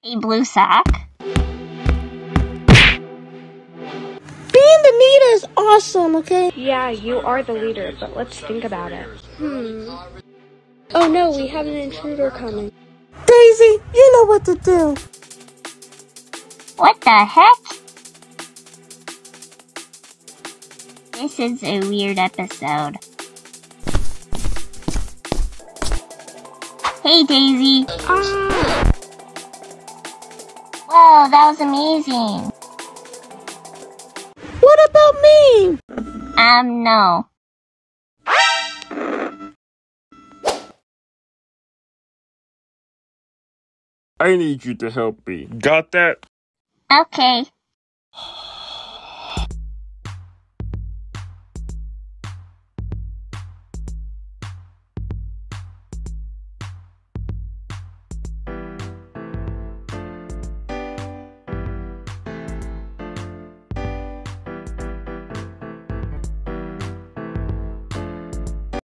A blue sock? Being the leader is awesome, okay? Yeah, you are the leader, but let's think about it. Oh no, we have an intruder coming. Daisy, you know what to do. What the heck? This is a weird episode. Hey, Daisy. Whoa, that was amazing. What about me? No. I need you to help me. Got that? Okay.